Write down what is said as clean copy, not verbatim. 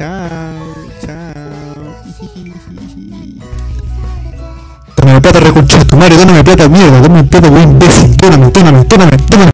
Chao, chao. Dame plata, reconcha de tu madre, dame plata, mierda, dame plata, weón, imbécil, tóname.